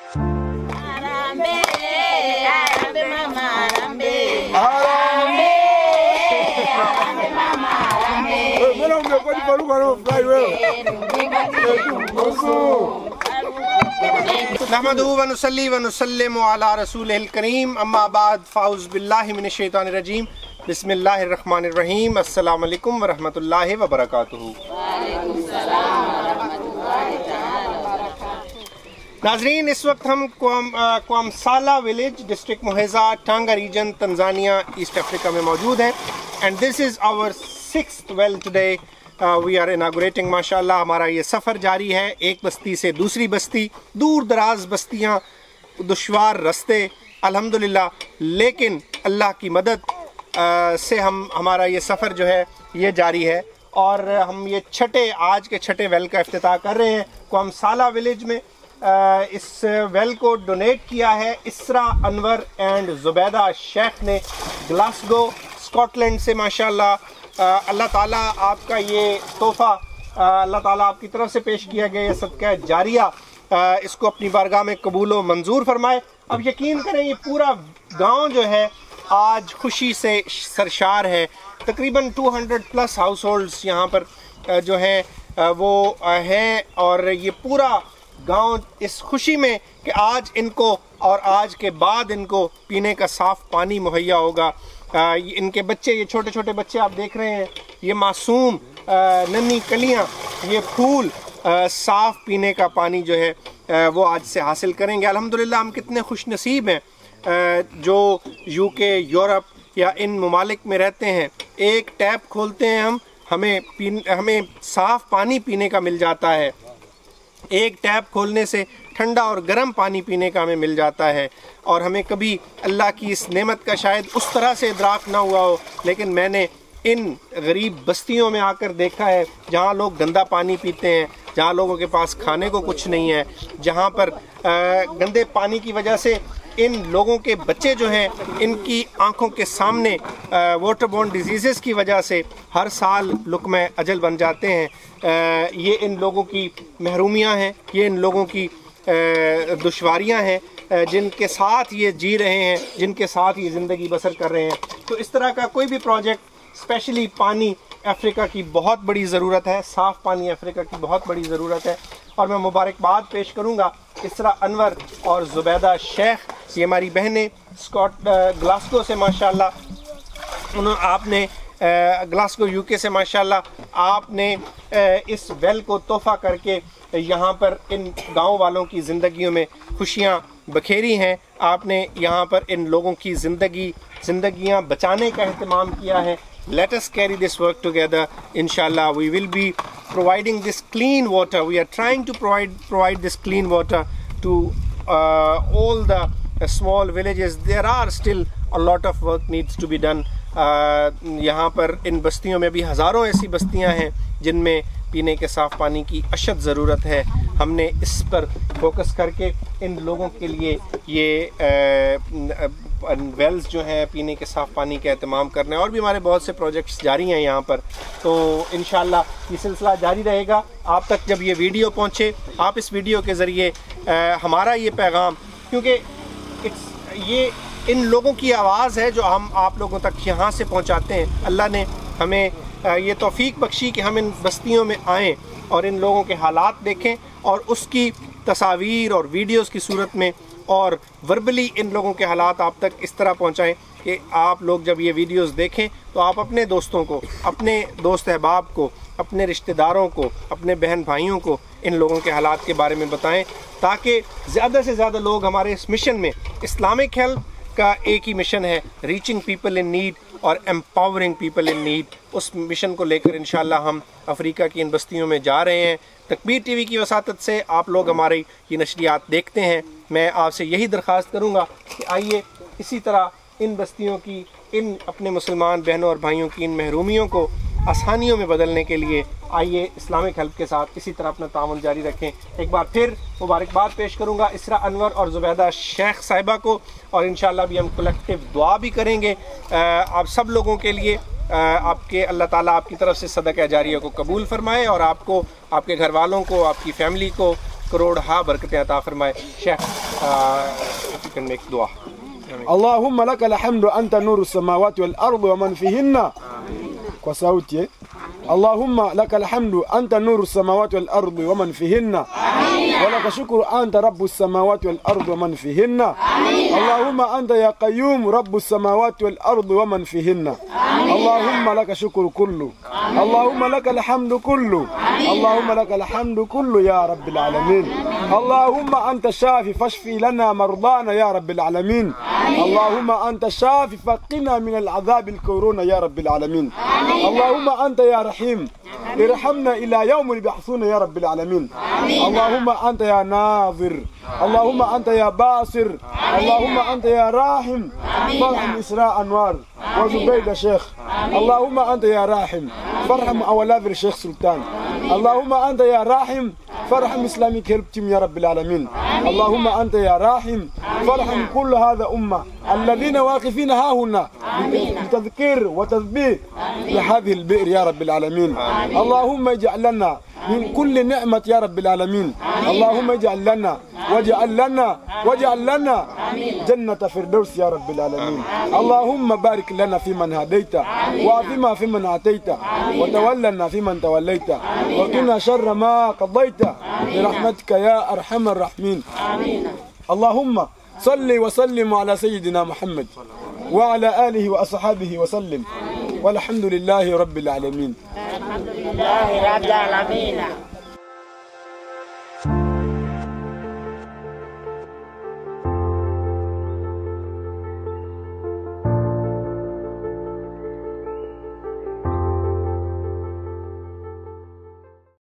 नहमदुहु व नुसल्ली व नुसल्लिमु अला रसूलिहिल करीम अम्मा बाद फ़ाउज़ बिल्लाहि मिनश शैतानिर रजीम बिस्मिल्लाहिर रहमानिर रहीम अस्सलामु अलैकुम व रहमतुल्लाहि व बरकातुहू। नाज़रीन, इस वक्त हम क्वामसाला विलेज, डिस्ट्रिक्ट मुहेज़ा, टांगा रीजन, तंजानिया, ईस्ट अफ्रीका में मौजूद हैं। And this is our 6th well today. We are inaugurating. माशाल्लाह हमारा ये सफ़र जारी है, एक बस्ती से दूसरी बस्ती, दूर दराज बस्तियाँ, दुश्वार रास्ते, अल्हम्दुलिल्लाह। लेकिन अल्लाह की मदद से हमारा ये सफ़र जो है ये जारी है। और हम ये आज के छठे वेल का इफ्तिताह कर रहे हैं क्वामसाला विलेज में। इस वेल को डोनेट किया है इसरा अनवर एंड जुबैदा शेख ने, ग्लासगो स्कॉटलैंड से। माशाल्लाह अल्लाह ताला आपका ये तोहफ़ा अल्लाह ताला आपकी तरफ से पेश किया गया ये सदका जारिया, इसको अपनी बारगाह में कबूल व मंजूर फरमाए। अब यकीन करें ये पूरा गांव जो है आज खुशी से सरशार है। तकरीबन 200+ हाउस होल्ड्स यहाँ पर जो हैं वो हैं, और ये पूरा गांव इस खुशी में कि आज इनको और आज के बाद इनको पीने का साफ़ पानी मुहैया होगा। इनके बच्चे, ये छोटे छोटे बच्चे आप देख रहे हैं, ये मासूम नन्ही कलियां, ये फूल साफ़ पीने का पानी जो है वो आज से हासिल करेंगे। अल्हम्दुलिल्लाह हम कितने खुश नसीब हैं जो यूके, यूरोप या इन ममालिक में रहते हैं। एक टैप खोलते हैं हमें साफ़ पानी पीने का मिल जाता है। एक टैप खोलने से ठंडा और गर्म पानी पीने का हमें मिल जाता है। और हमें कभी अल्लाह की इस नेमत का शायद उस तरह से इदराक ना हुआ हो, लेकिन मैंने इन गरीब बस्तियों में आकर देखा है जहाँ लोग गंदा पानी पीते हैं, जहाँ लोगों के पास खाने को कुछ नहीं है, जहाँ पर गंदे पानी की वजह से इन लोगों के बच्चे जो हैं इनकी आंखों के सामने वाटरबोर्न डिजीज़ की वजह से हर साल लुक़्मा अजल बन जाते हैं। ये इन लोगों की महरूमियाँ हैं, ये इन लोगों की दुश्वारियाँ हैं जिनके साथ ये जी रहे हैं, जिनके साथ ये ज़िंदगी बसर कर रहे हैं। तो इस तरह का कोई भी प्रोजेक्ट, स्पेशली पानी अफ्रीका की बहुत बड़ी ज़रूरत है, साफ़ पानी अफ्रीका की बहुत बड़ी ज़रूरत है। और मैं मुबारकबाद पेश करूँगा इसरा अनवर और जुबैदा शेख, ये हमारी बहनें ग्लासगो से माशाल्लाह, आपने ग्लासगो यूके से माशाल्लाह आपने इस वेल को तोहफ़ा करके यहाँ पर इन गांव वालों की ज़िंदगियों में खुशियाँ बखेरी हैं। आपने यहाँ पर इन लोगों की ज़िंदगियाँ बचाने का एहतमाम किया है। Let us carry this work together. Inshallah, we will be providing this clean water. We are trying to provide this clean water to all the small villages. There are still a lot of work needs to be done. यहाँ पर इन बस्तियों में भी हज़ारों ऐसी बस्तियाँ हैं जिनमें पीने के साफ़ पानी की अशद ज़रूरत है। हमने इस पर फोकस करके इन लोगों के लिए ये वेल्स जो हैं पीने के साफ़ पानी का एहतमाम करना है। और भी हमारे बहुत से प्रोजेक्ट्स जारी हैं यहाँ पर, तो इंशाल्लाह ये सिलसिला जारी रहेगा। आप तक जब ये वीडियो पहुँचे, आप इस वीडियो के ज़रिए हमारा ये पैगाम, क्योंकि ये इन लोगों की आवाज़ है जो हम आप लोगों तक यहाँ से पहुँचाते हैं। अल्लाह ने हमें ये तौफीक बख्शी कि हम इन बस्तियों में आएँ और इन लोगों के हालात देखें और उसकी तस्वीर और वीडियोस की सूरत में और वर्बली इन लोगों के हालात आप तक इस तरह पहुंचाएं कि आप लोग जब ये वीडियोस देखें तो आप अपने दोस्तों को, अपने दोस्त अहबाब को, अपने रिश्तेदारों को, अपने बहन भाइयों को इन लोगों के हालात के बारे में बताएं, ताकि ज़्यादा से ज़्यादा लोग हमारे इस मिशन में, इस्लामिक हेल्प का एक ही मिशन है, रीचिंग पीपल इन नीड और एम्पावरिंग पीपल इन नीड। उस मिशन को लेकर इंशाल्लाह हम अफ्रीका की इन बस्तियों में जा रहे हैं। तकबीर टीवी की वसातत से आप लोग हमारी ये नशरियात देखते हैं। मैं आपसे यही दरख्वास्त करूँगा कि आइए इसी तरह इन बस्तियों की, इन अपने मुसलमान बहनों और भाइयों की इन महरूमियों को आसानियों में बदलने के लिए आइए इस्लामिक हेल्प के साथ इसी तरह अपना ताउन जारी रखें। एक बार फिर मुबारकबाद पेश करूँगा इसरा अनवर और जुबैदा शेख साहिबा को, और इंशाल्लाह भी हम कलेक्टिव दुआ भी करेंगे आप सब लोगों के लिए। आपके अल्लाह ताला आपकी तरफ से सदका जारिया को कबूल फरमाए और आपको, आपके घर वालों को, आपकी फ़ैमिली को करोड़ हा बरकतें अता फरमाए। Sheikh if you can make dua. اللهم لك الحمد أنت نور السماوات والأرض ومن فيهن. وصوتي اللهم لك الحمد أنت نور السماوات والأرض ومن فيهن. ولك شكر أنت رب السماوات والأرض ومن فيهن. اللهم أنت يا قيوم رب السماوات والأرض ومن فيهن. اللهم لك شكر كله. اللهم لك الحمد كله. اللهم لك الحمد كله يا رب العالمين. اللهم أنت شافي فاشفي لنا مرضانا يا رب العالمين. اللهم أنت شافي فقنا من العذاب الكورونا يا رب العالمين. اللهم أنت يا رحيم ارحمنا إلى يوم يبعثون يا رب العالمين. اللهم أنت يا ناظر. اللهم أنت يا باصر. اللهم أنت يا راحم. فارحم إسراء أنوار وزبيد شيخ. اللهم أنت يا راحم فارحم أولاد الشيخ سلطان. اللهم أنت يا راحم فارحم إسلاميك هيلب تيم يا رب العالمين. اللهم أنت يا راحم فارحم كل هذا أمة الذين واقفين ها هنا بتذكير وتثبيت لهذه البئر يا رب العالمين. اللهم اجعل لنا من كل نعمة يا رب العالمين. اللهم اجعل لنا واجعل لنا جنة فردوس يا رب العالمين. اللهم بارك لنا فيمن هديت وعافنا فيمن عافيت وتولنا فيمن توليت وقنا شر ما قضيت برحمتك يا أرحم الراحمين. اللهم صل وسلم على سيدنا محمد وعلى آله وأصحابه وسلم والحمد لله رب العالمين. الحمد لله رب العالمين.